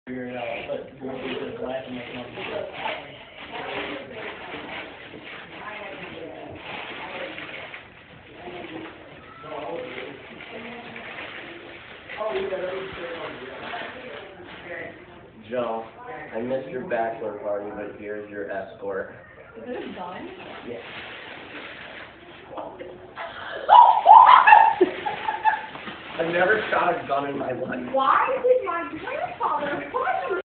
figure it out, but going to his life and making up the stuff. Joe, I missed your bachelor party, but here's your escort. Is it a gun? Yeah. I've never shot a gun in my life. Why did my grandfather